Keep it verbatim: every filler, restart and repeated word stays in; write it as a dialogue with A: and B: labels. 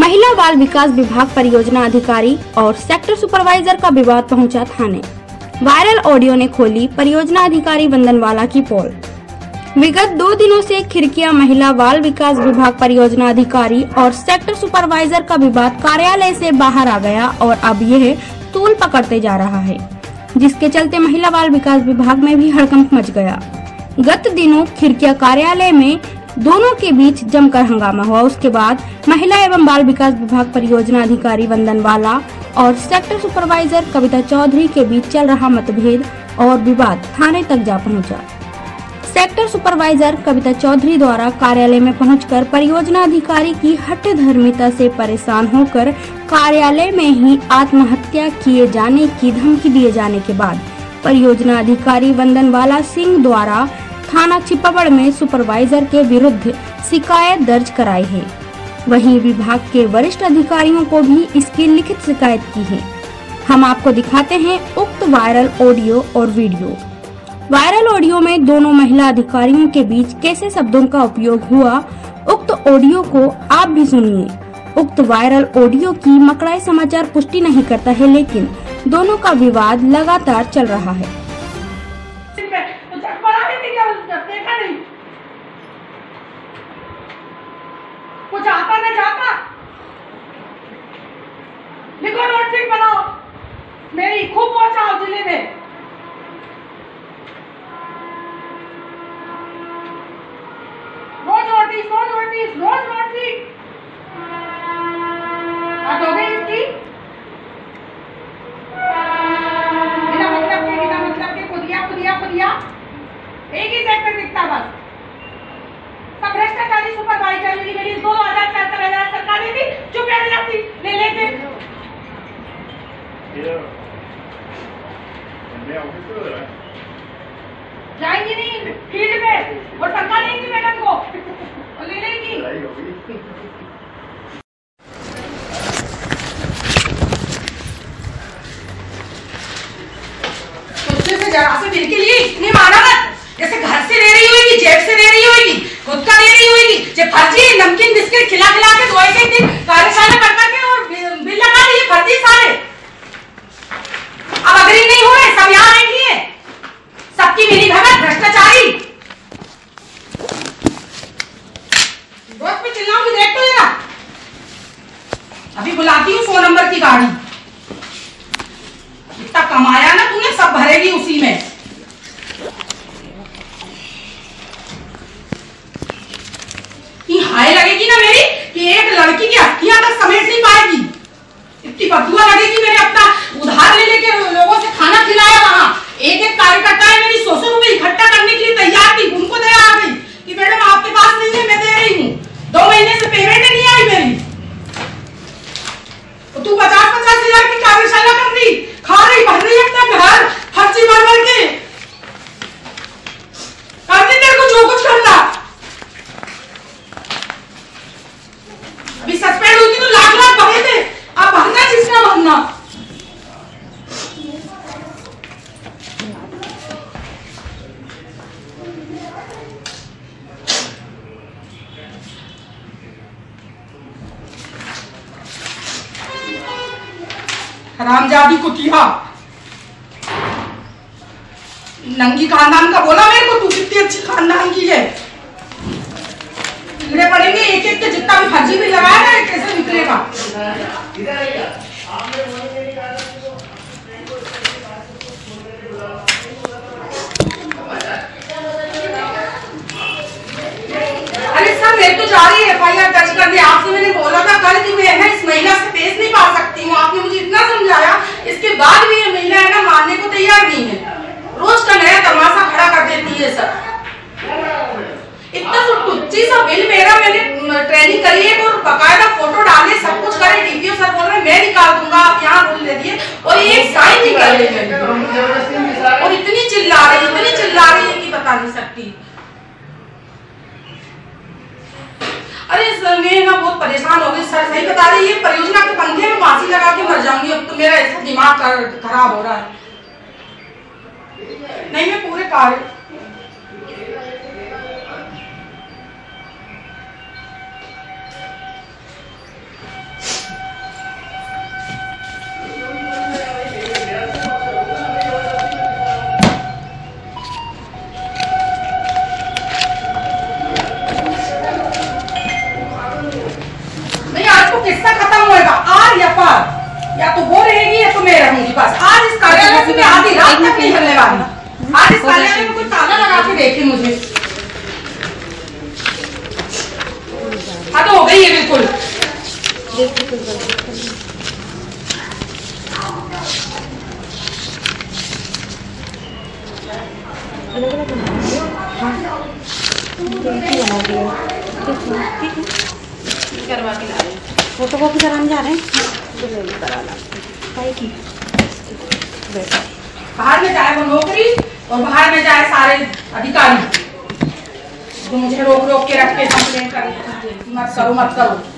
A: महिला बाल विकास विभाग परियोजना अधिकारी और सेक्टर सुपरवाइजर का विवाद पहुंचा थाने। वायरल ऑडियो ने खोली परियोजना अधिकारी वंदनवाला की पोल। विगत दो दिनों से खिड़किया महिला बाल विकास विभाग परियोजना अधिकारी और सेक्टर सुपरवाइजर का विवाद कार्यालय से बाहर आ गया और अब यह तूल पकड़ते जा रहा है, जिसके चलते महिला बाल विकास विभाग में भी हड़कंप मच गया। गत दिनों खिड़किया कार्यालय में दोनों के बीच जमकर हंगामा हुआ। उसके बाद महिला एवं बाल विकास विभाग परियोजना अधिकारी वंदनवाला और सेक्टर सुपरवाइजर कविता चौधरी के बीच चल रहा मतभेद और विवाद थाने तक जा पहुंचा। सेक्टर सुपरवाइजर कविता चौधरी द्वारा कार्यालय में पहुंचकर परियोजना अधिकारी की हठधर्मिता से परेशान होकर कार्यालय में ही आत्महत्या किए जाने की धमकी दिए जाने के बाद परियोजना अधिकारी वंदनवाला सिंह द्वारा थाना चिपावड़ में सुपरवाइजर के विरुद्ध शिकायत दर्ज कराई है। वहीं विभाग के वरिष्ठ अधिकारियों को भी इसकी लिखित शिकायत की है। हम आपको दिखाते हैं उक्त वायरल ऑडियो और वीडियो। वायरल ऑडियो में दोनों महिला अधिकारियों के बीच कैसे शब्दों का उपयोग हुआ, उक्त ऑडियो को आप भी सुनिए। उक्त वायरल ऑडियो की मकड़ाई समाचार पुष्टि नहीं करता है, लेकिन दोनों का विवाद लगातार चल रहा है।
B: देखा नहीं, कुछ आता नहीं जाता, लिखो नोटशीट बनाओ, मेरी खूब पहुंचाओ जिले में। रोज नोटिस, रोज नोटिस, रोज नोटिस। बात हो गई इसकी, बिना मतलब के बिना मतलब के खुदिया खुदिया खुदिया एक ही सेक्टर दिखता बस। सब भ्रष्टाचारी सुपरवाइजर मेरी मेरी दो हजार चार हजार सरकारें भी चुप बैठ जाती ले लेके। जाएंगी नहीं फील्ड में और सरकार लेंगी मैडम को और ले लेगी। तुझसे से जरा से दिल के लिए इतनी माना मत, जैसे घर से ले रही होगी, जेब से ले रही होगी, खुद का ले रही होगी। जब फर्जी नमकीन बिस्किट खिला खिला के दो एक दिन कार्यशाला कर करके और बिल लगा दिए फर्जी सारे। अब अग्री नहीं हुए, सब यहाँ बैठी है, सबकी मिली भगत भ्रष्टाचारी। दोस्त पे चिल्लाऊंगी, देख तो जरा। अभी बुलाती हूँ फोन नंबर की गाड़ी। इतना कमाया ना तूने, सब भरेगी उसी में। हाय लगेगी ना मेरी कि एक लड़की की अक्तियां तक समेट नहीं पाएगी। इतनी बदुआ लगेगी। मैंने अपना उधार ले लेके लोगों से खाना खिलाया, वहां एक एक कार्यकर्ता है मेरी सौ सौ रुपए इकट्ठा करने के लिए तैयार थी। उनको दे आ गई कि मैडम आपके पास नहीं है, मैं दे रही हूँ। दो महीने से पेमेंट नहीं आई मेरी। तो तू पचास पचास हजार की कार्यशाला कर रही, खा रही, भर रही अपना घर खर्ची भर भर के। करने तेरे को जो कुछ करना। अभी सस्पेंड हुई थी तो लाख लाख भरे थे, अब भरना जिसका भरना। हरामजादी कुतिया, नंगी खानदान का बोला मेरे को, तू कितनी अच्छी खानदान की है। बिगड़े पड़ेंगे एक एक के, जितना भी फर्जी भी लगाया ना कैसे निकलेगा। अरे सर मैं तो जा रही है एफ आई आर दर्ज कर दी। आपसे मैंने बोला था कल कि मैं है इस महिला से पेश नहीं पा सकती हूँ। आपने मुझे इतना समझाया, इसके बाद भी ये महिला है ना मानने को तैयार नहीं है। रोज का नया तमाशा खड़ा कर देती है सर। इतना टुच्ची सा बिल मेरा, मैंने ट्रेनिंग करी है और बकायदा फोटो डाले, सब कुछ करे। डीपीओ सर बोल रहे मैं निकाल दूंगा, आप यहाँ रूल दे दिए और ये साइन नहीं कर रही और इतनी चिल्ला रही इतनी चिल्ला रही है कि बता नहीं सकती। अरे सर मैं ना बहुत परेशान हो गई सर, सही बता रही है। परियोजना के पंखे में फांसी लगा के मर जाऊंगी। अब तो मेरा ऐसा दिमाग खराब हो रहा है। नहीं मैं पूरे कार्य वाली। आज इस कार्यालय में कोई ताला लगा के देखे मुझे। हाँ तो हो गई है बिल्कुल। करवा के ला रहे हैं, फोटो कॉपी कराने जा रहे हैं तो करा ला की बाहर में जाए वो नौकरी और बाहर में जाए सारे अधिकारी जो मुझे रोक रोक के रख के कंप्लेन कर मत करो मत करो।